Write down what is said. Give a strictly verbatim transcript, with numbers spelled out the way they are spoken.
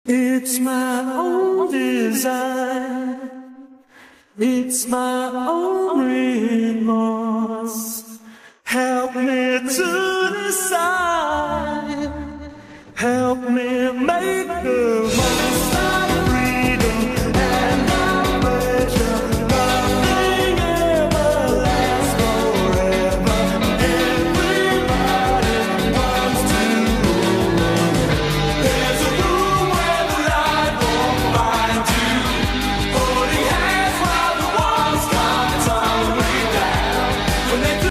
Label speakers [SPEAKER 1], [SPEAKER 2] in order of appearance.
[SPEAKER 1] It's my own design, it's my own remorse. Help me to decide, help me make the